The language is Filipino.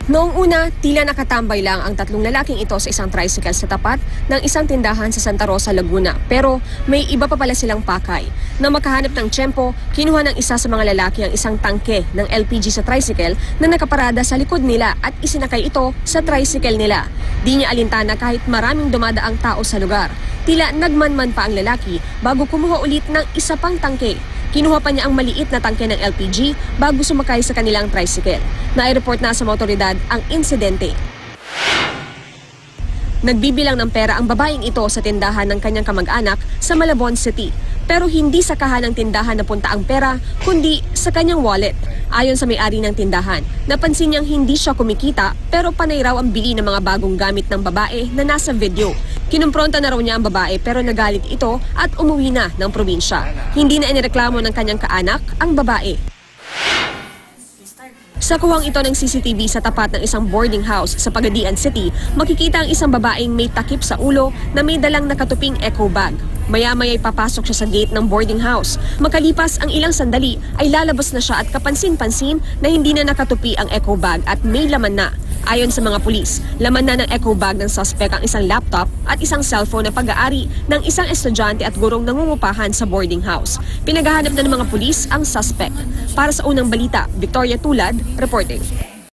Noong una, tila nakatambay lang ang tatlong lalaking ito sa isang tricycle sa tapat ng isang tindahan sa Santa Rosa, Laguna. Pero may iba pa pala silang pakay. Nang makahanap ng tiyempo, kinuha ng isa sa mga lalaki ang isang tangke ng LPG sa tricycle na nakaparada sa likod nila at isinakay ito sa tricycle nila. Di niya alintana kahit maraming dumadaang tao sa lugar. Tila nagmanman pa ang lalaki bago kumuha ulit ng isa pang tangke. Kinuha pa niya ang maliit na tangke ng LPG bago sumakay sa kanilang tricycle. Nai-report na sa mga otoridad ang insidente. Nagbibilang ng pera ang babaeng ito sa tindahan ng kanyang kamag-anak sa Malabon City. Pero hindi sa kahan ng tindahan napunta ang pera, kundi sa kanyang wallet. Ayon sa may-ari ng tindahan, napansin niyang hindi siya kumikita pero panay raw ang bili ng mga bagong gamit ng babae na nasa video. Kinumpronta na raw niya ang babae pero nagalit ito at umuwi na ng probinsya. Hindi na inireklamo ng kanyang kaanak ang babae. Sa kuwang ito ng CCTV sa tapat ng isang boarding house sa Pagadian City, makikita ang isang babaeng may takip sa ulo na may dalang nakatuping eco bag. Maya-maya'y papasok siya sa gate ng boarding house. Makalipas ang ilang sandali ay lalabas na siya at kapansin-pansin na hindi na nakatupi ang eco bag at may laman na. Ayon sa mga pulis, laman na ng eco bag ng suspect ang isang laptop at isang cellphone na pag-aari ng isang estudyante at gurong nangungupahan sa boarding house. Pinaghahanap na ng mga pulis ang suspect. Para sa unang balita, Victoria Tulad, reporting.